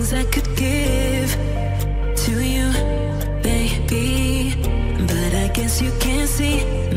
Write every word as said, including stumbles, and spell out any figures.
things I could give to you, baby. But I guess you can't see